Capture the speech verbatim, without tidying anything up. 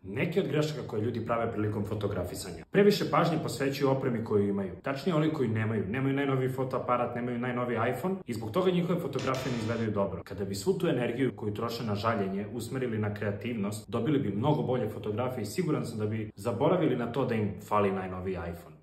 Neki od grešaka koje ljudi prave prilikom fotografisanja. Previše pažnje posvećuju opremi koju imaju. Tačnije oni koji nemaju. Nemaju najnoviji fotoaparat, nemaju najnoviji iPhone i zbog toga njihove fotografije ne izgledaju dobro. Kada bi svu tu energiju koju troše na žaljenje usmerili na kreativnost, dobili bi mnogo bolje fotografije i siguran sam da bi zaboravili na to da im fali najnoviji iPhone.